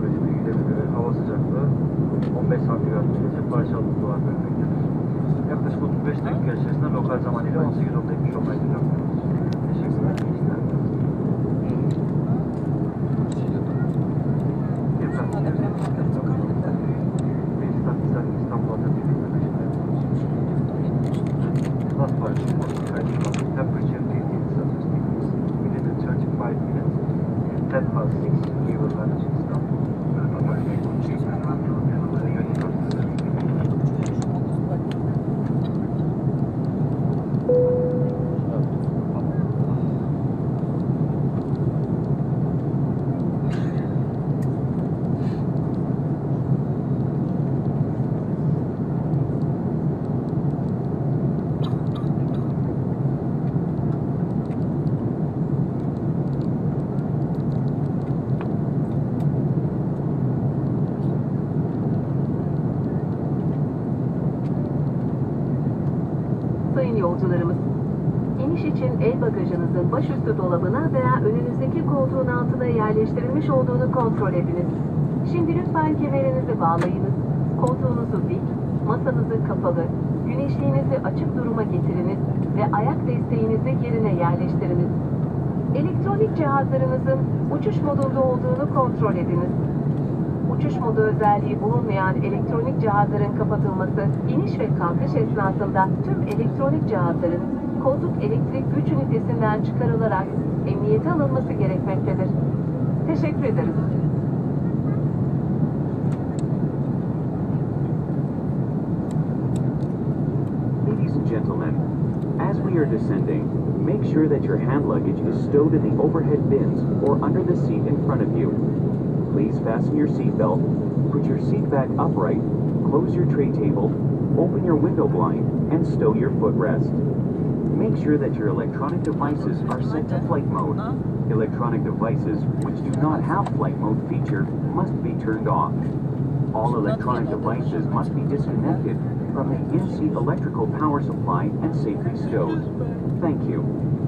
meteoroloji bilgilerine göre hava sıcaklığı 15 santigrat derece parçalı olarak vermektedir. Yaklaşık 35 dakika içerisinde lokal zaman ile 18.10'da etmiş olmayı diliyorum. Teşekkürler. İstanbul'a temperature 15 Celsius degrees. Within 35 minutes, 10 past 6, we will manage Istanbul. Sayın yolcularımız, iniş için el bagajınızın başüstü dolabına veya önünüzdeki koltuğun altına yerleştirilmiş olduğunu kontrol ediniz. Şimdi lütfen kemerinizi bağlayınız, koltuğunuzu dik, masanızı kapalı, güneşliğinizi açık duruma getiriniz ve ayak desteğinizi yerine yerleştiriniz. Elektronik cihazlarınızın uçuş modunda olduğunu kontrol ediniz. Uçuş modu özelliği bulunmayan elektronik cihazların kapatılması, iniş ve kalkış esnasında tüm elektronik cihazların koltuk elektrik güç ünitesinden çıkarılarak emniyete alınması gerekmektedir. Teşekkür ederiz. Ladies and gentlemen, as we are descending, make sure that your hand luggage is stowed in the overhead bins or under the seat in front of you. Please fasten your seatbelt, put your seat back upright, close your tray table, open your window blind, and stow your footrest. Make sure that your electronic devices are set to flight mode. Electronic devices which do not have flight mode feature must be turned off. All electronic devices must be disconnected from the in-seat electrical power supply and safely stowed. Thank you.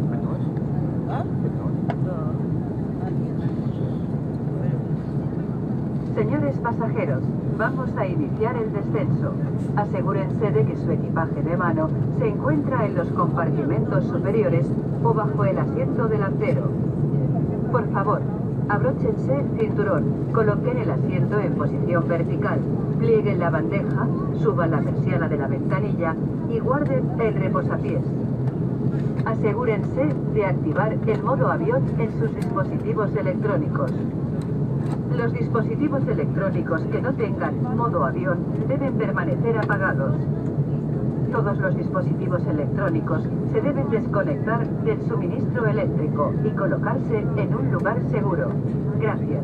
Señores pasajeros, vamos a iniciar el descenso. Asegúrense de que su equipaje de mano se encuentra en los compartimentos superiores o bajo el asiento delantero. Por favor, abróchense el cinturón, coloquen el asiento en posición vertical, plieguen la bandeja, suban la persiana de la ventanilla y guarden el reposapiés. Asegúrense de activar el modo avión en sus dispositivos electrónicos. Los dispositivos electrónicos que no tengan modo avión deben permanecer apagados. Todos los dispositivos electrónicos se deben desconectar del suministro eléctrico y colocarse en un lugar seguro. Gracias.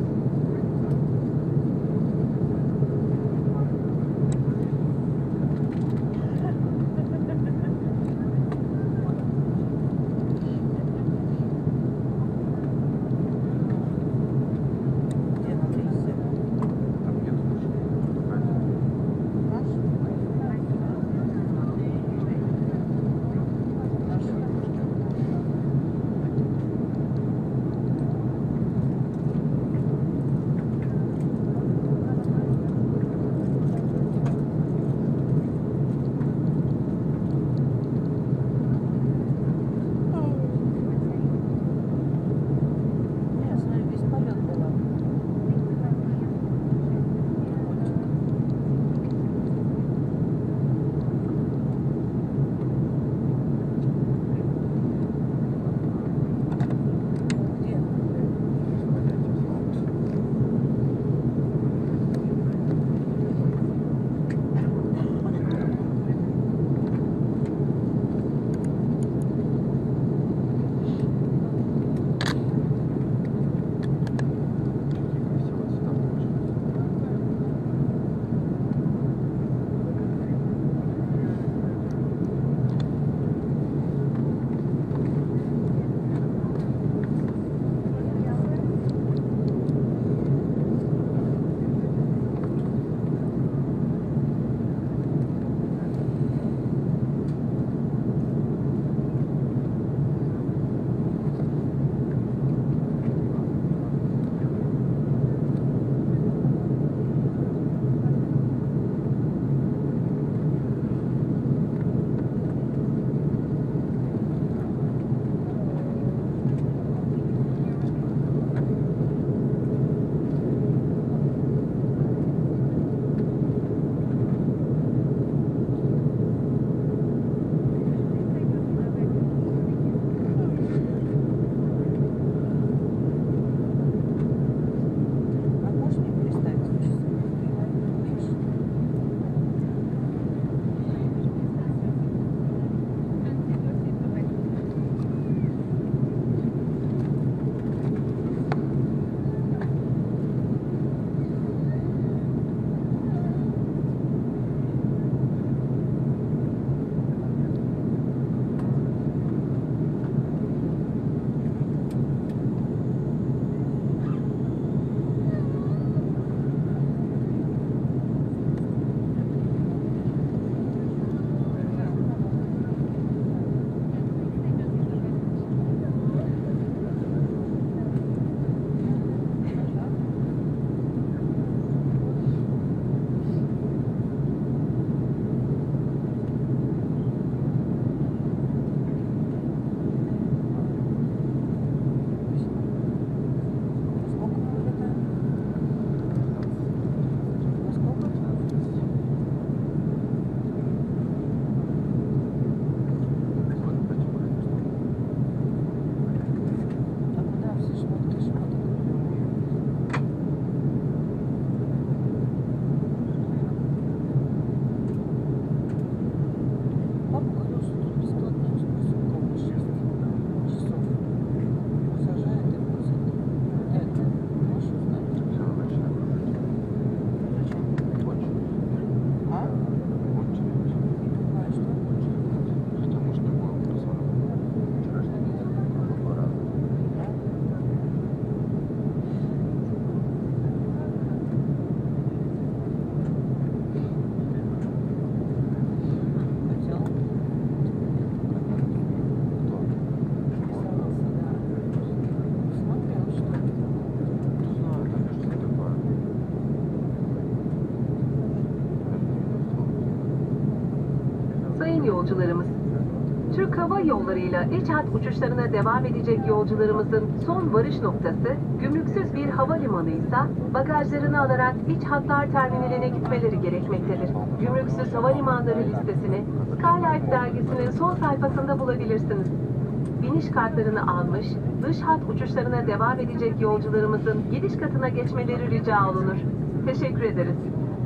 sayın yolcularımız. Türk Hava Yolları'yla iç hat uçuşlarına devam edecek yolcularımızın son varış noktası gümrüksüz bir havalimanı ise bagajlarını alarak iç hatlar terminaline gitmeleri gerekmektedir. Gümrüksüz havalimanları listesini Skylife dergisinin son sayfasında bulabilirsiniz. Biniş kartlarını almış, dış hat uçuşlarına devam edecek yolcularımızın gidiş katına geçmeleri rica olunur. Teşekkür ederiz.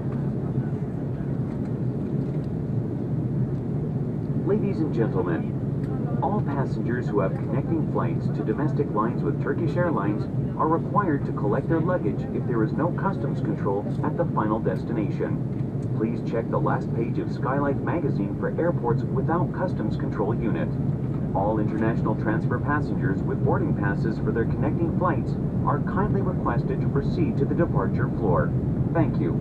Ladies and gentlemen, all passengers who have connecting flights to domestic lines with Turkish Airlines are required to collect their luggage if there is no customs control at the final destination. Please check the last page of Skylife magazine for airports without customs control unit. All international transfer passengers with boarding passes for their connecting flights are kindly requested to proceed to the departure floor. Thank you.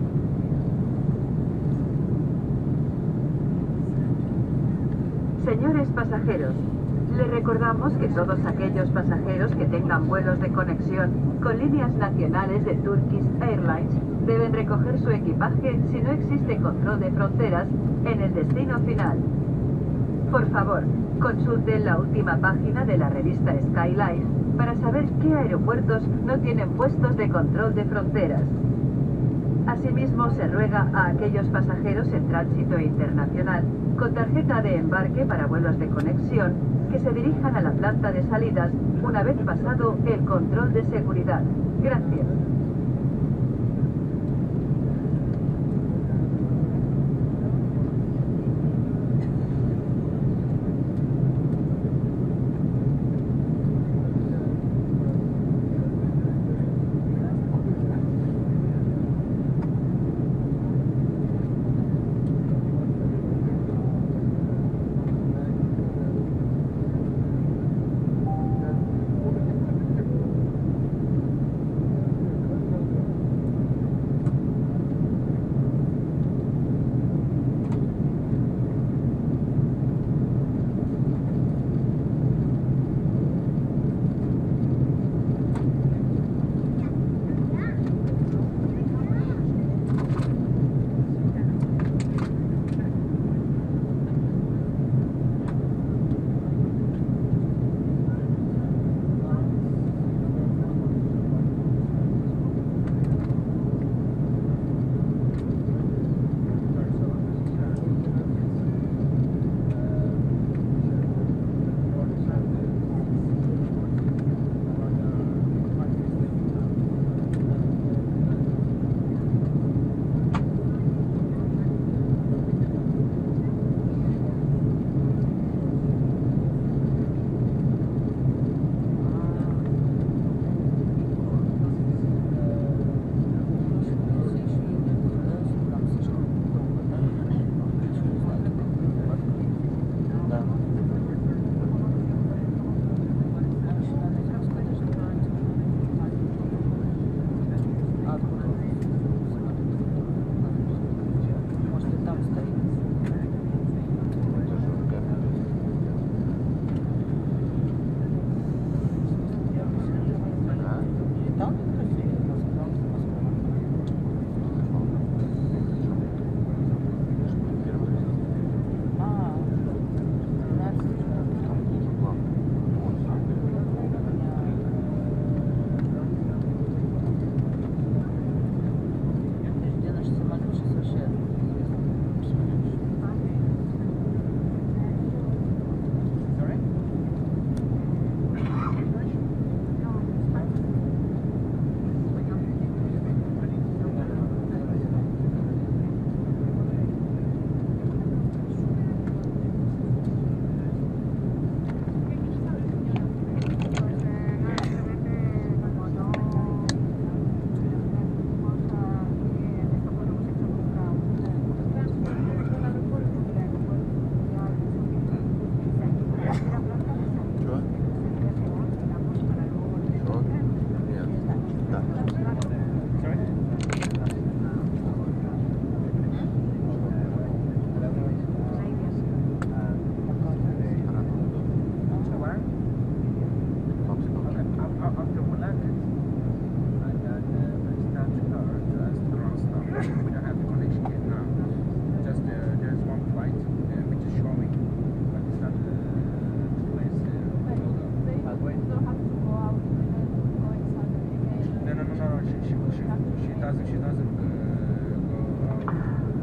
Señores pasajeros, les recordamos que todos aquellos pasajeros que tengan vuelos de conexión con líneas nacionales de Turkish Airlines deben recoger su equipaje si no existe control de fronteras en el destino final. Por favor, consulten la última página de la revista Skylife para saber qué aeropuertos no tienen puestos de control de fronteras. Asimismo, se ruega a aquellos pasajeros en tránsito internacional con tarjeta de embarque para vuelos de conexión que se dirijan a la planta de salidas una vez pasado el control de seguridad. Gracias.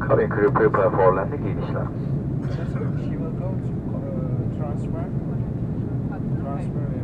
Cabin crew prepare for landing inişler. She will go to transfer airport.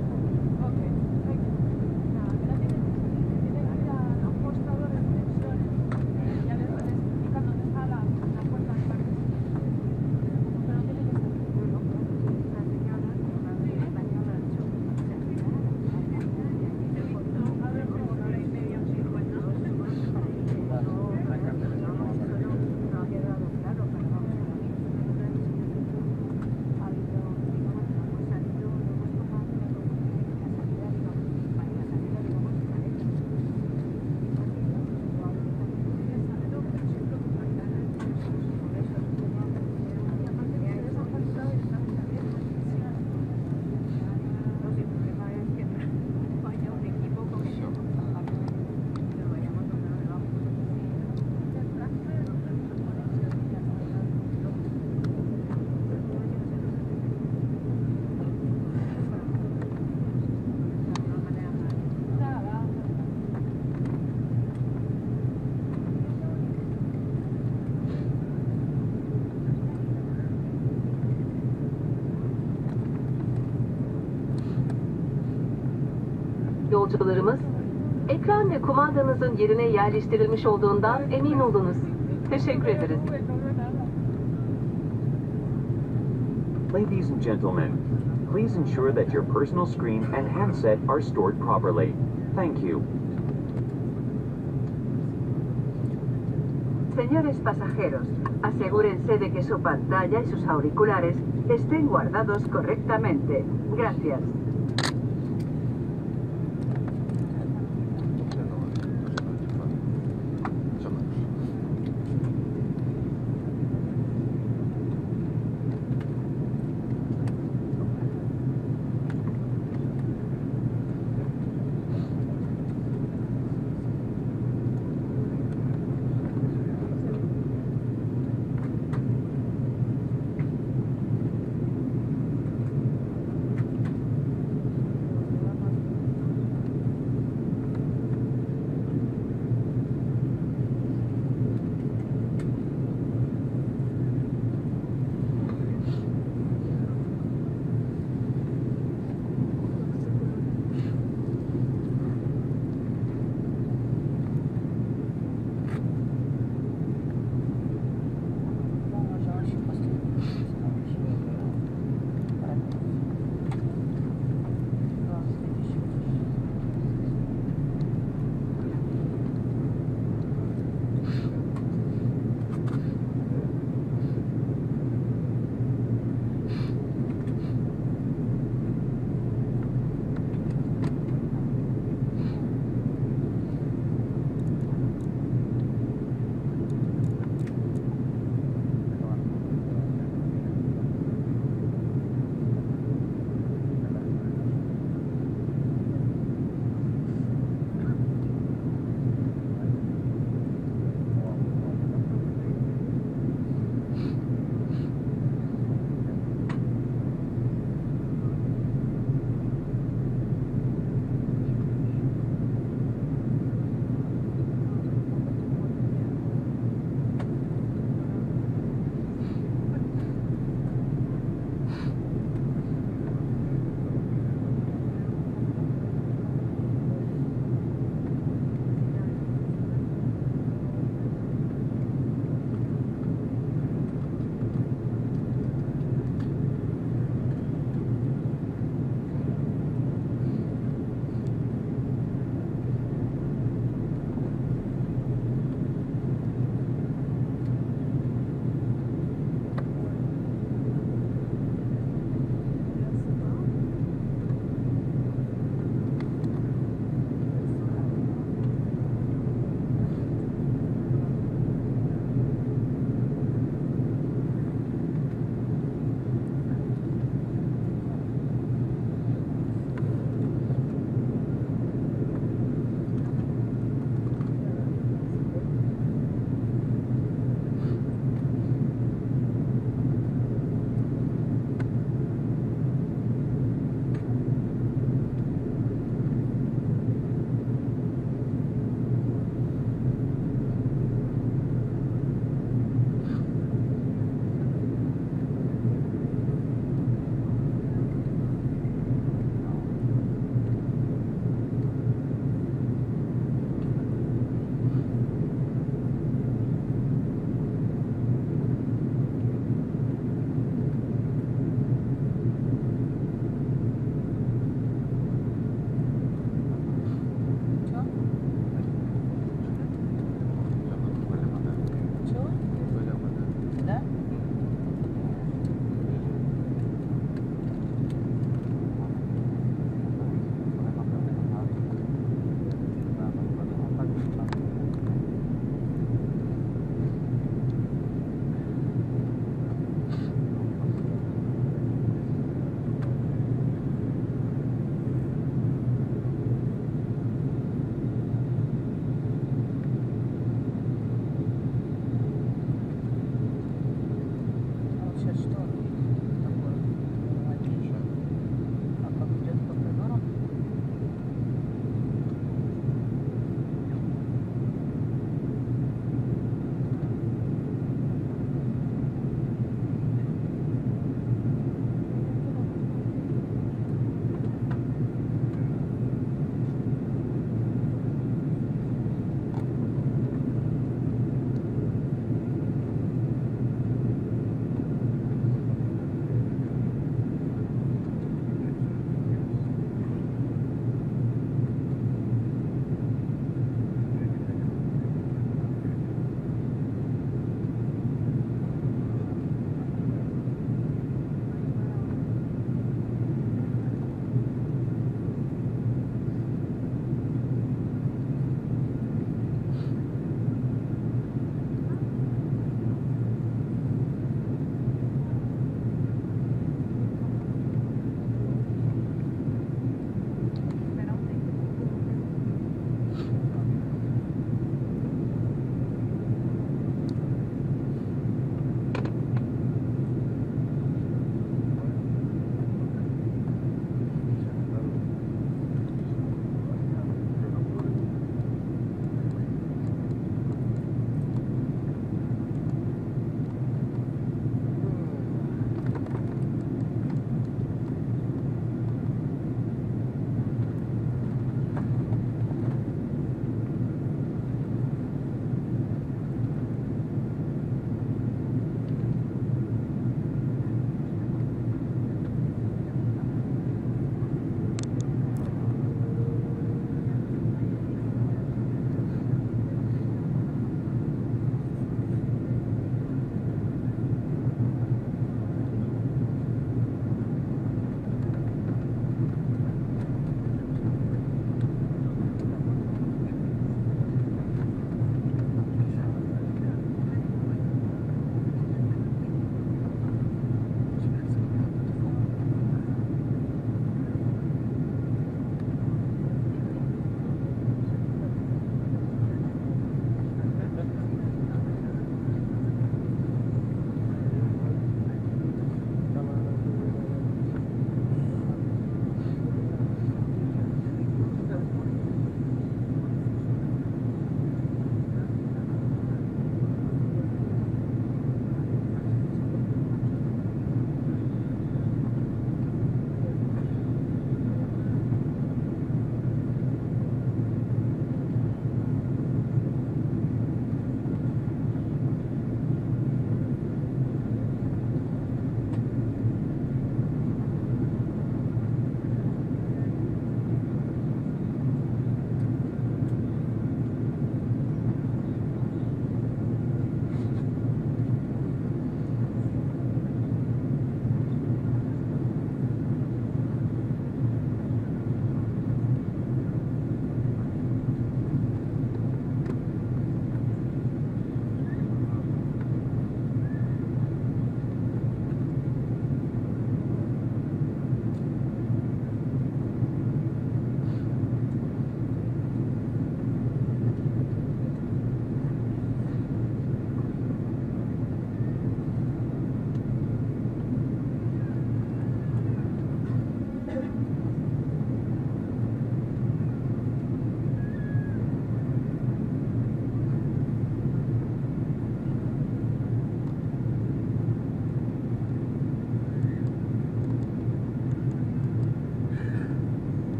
Yolcularımız, ekran ve kumandanızın yerine yerleştirilmiş olduğundan emin olunuz. Teşekkür ederiz. Ladies and gentlemen, please ensure that your personal screen and handset are stored properly. Thank you. Señores pasajeros, asegúrense de que su pantalla y sus auriculares estén guardados correctamente. Gracias.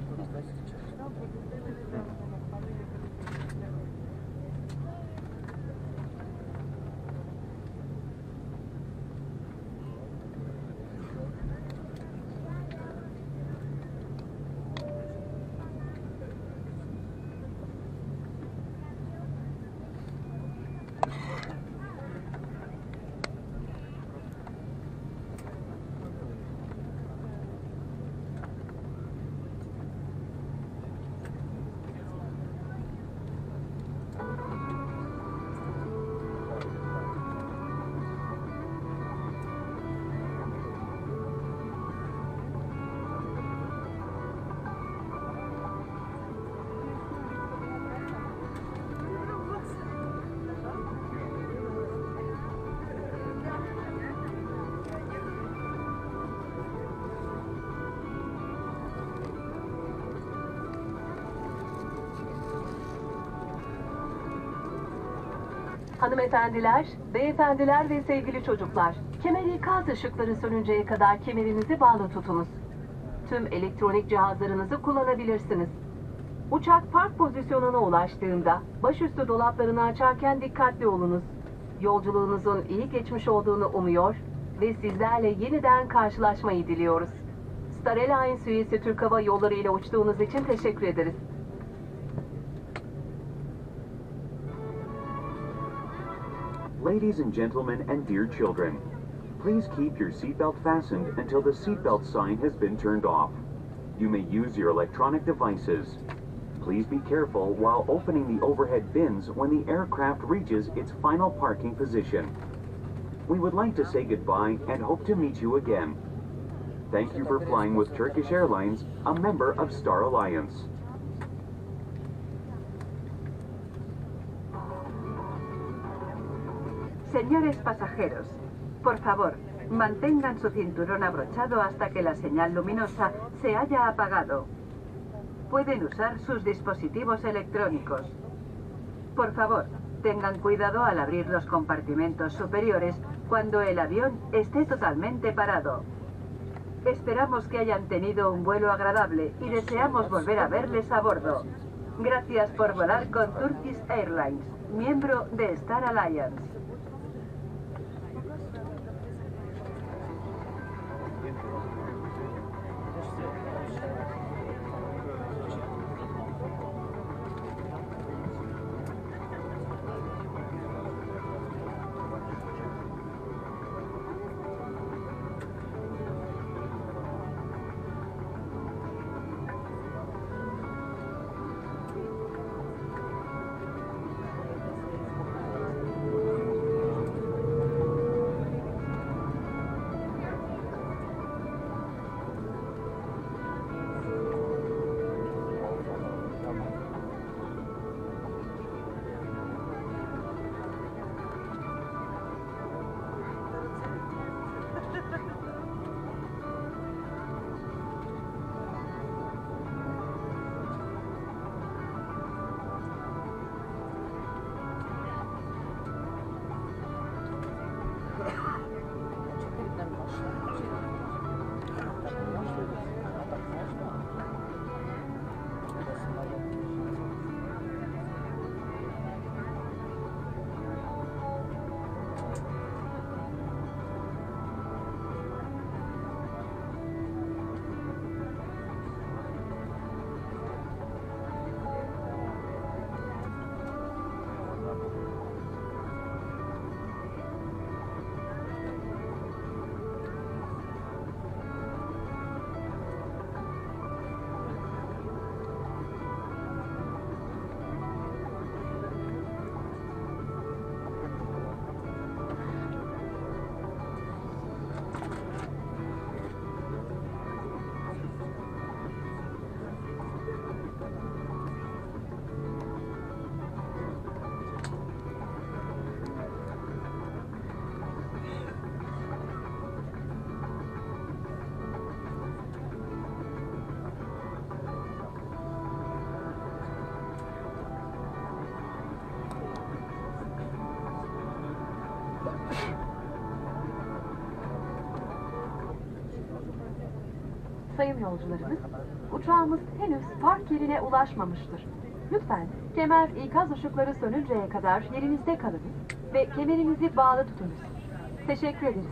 Hanımefendiler, beyefendiler ve sevgili çocuklar, kemer ikaz ışıkları sönünceye kadar kemerinizi bağlı tutunuz. Tüm elektronik cihazlarınızı kullanabilirsiniz. Uçak park pozisyonuna ulaştığında başüstü dolaplarını açarken dikkatli olunuz. Yolculuğunuzun iyi geçmiş olduğunu umuyor ve sizlerle yeniden karşılaşmayı diliyoruz. Star Alliance üyesi Türk Hava Yolları ile uçtuğunuz için teşekkür ederiz. Ladies and gentlemen and dear children, please keep your seatbelt fastened until the seatbelt sign has been turned off. You may use your electronic devices. Please be careful while opening the overhead bins when the aircraft reaches its final parking position. We would like to say goodbye and hope to meet you again. Thank you for flying with Turkish Airlines, a member of Star Alliance. Señores pasajeros, por favor, mantengan su cinturón abrochado hasta que la señal luminosa se haya apagado. Pueden usar sus dispositivos electrónicos. Por favor, tengan cuidado al abrir los compartimentos superiores cuando el avión esté totalmente parado. Esperamos que hayan tenido un vuelo agradable y deseamos volver a verles a bordo. Gracias por volar con Turkish Airlines, miembro de Star Alliance. Sayın yolcularımız, uçağımız henüz park yerine ulaşmamıştır. Lütfen kemer ikaz ışıkları sönünceye kadar yerinizde kalınız ve kemerinizi bağlı tutunuz. Teşekkür ederiz.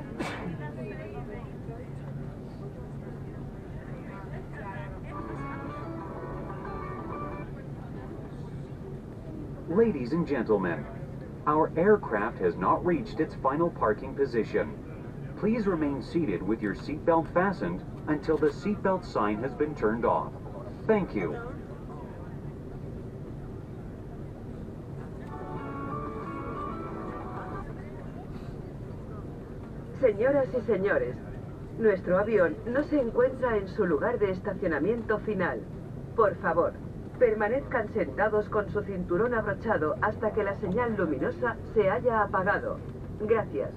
Ladies and gentlemen, our aircraft has not reached its final parking position. Please remain seated with your seatbelt fastened until the seatbelt sign has been turned off. Thank you. Señoras y señores, nuestro avión no se encuentra en su lugar de estacionamiento final. Por favor, permanezcan sentados con su cinturón abrochado hasta que la señal luminosa se haya apagado. Gracias.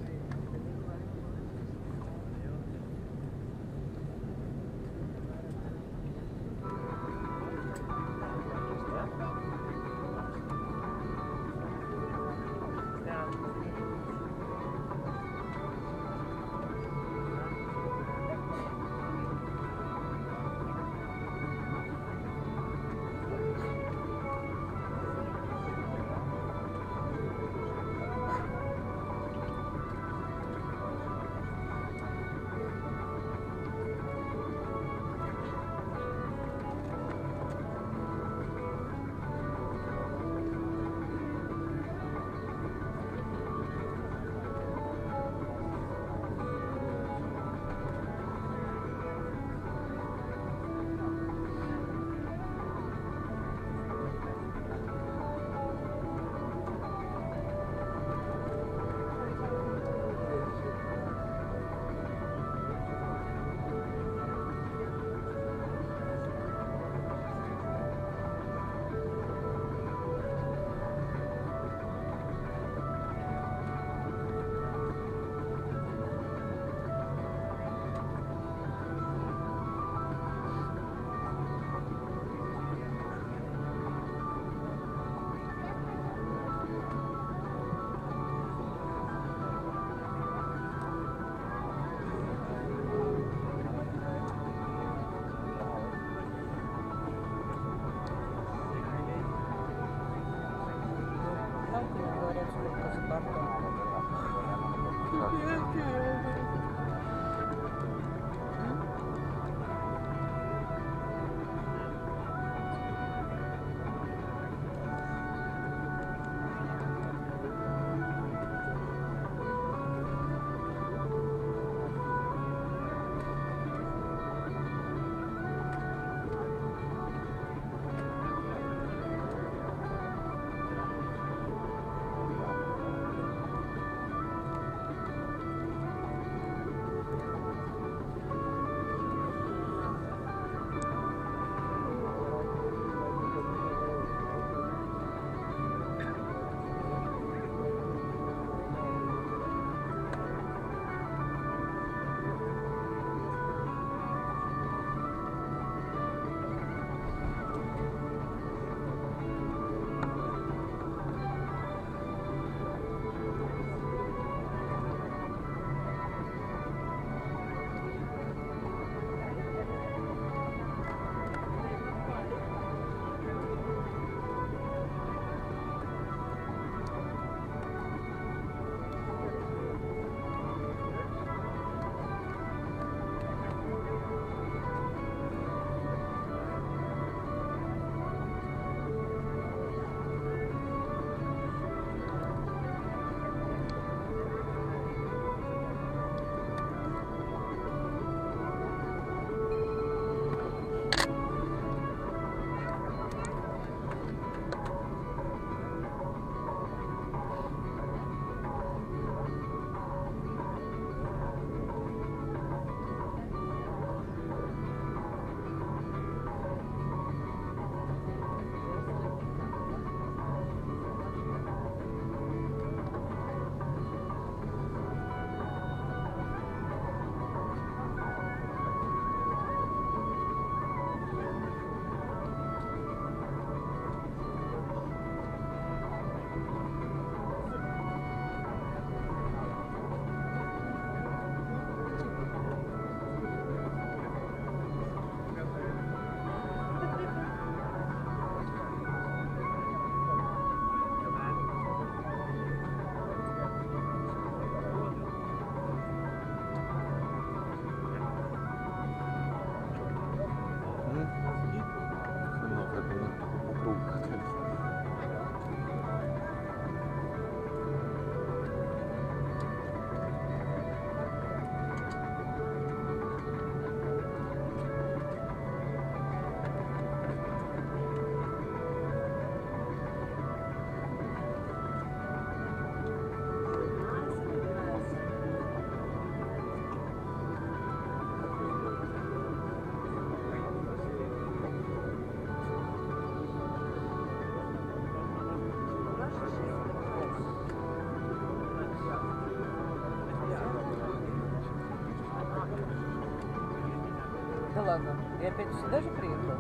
Да ладно. И опять сюда же приехал?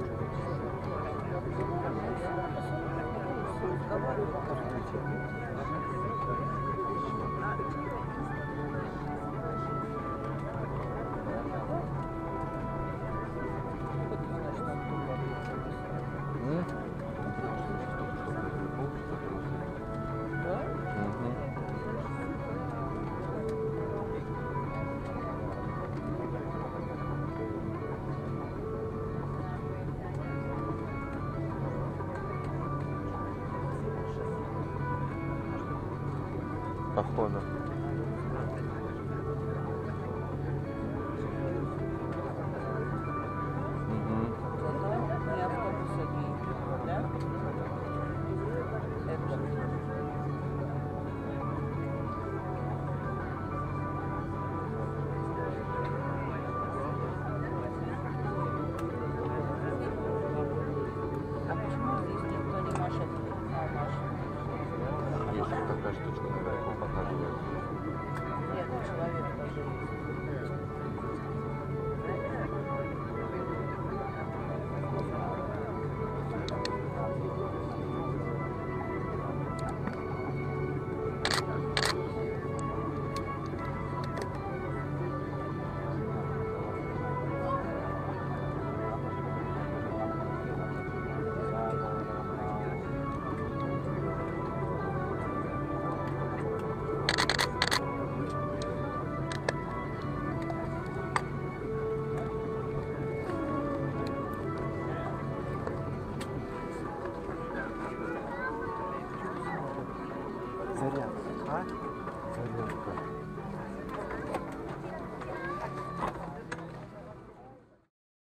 Походу.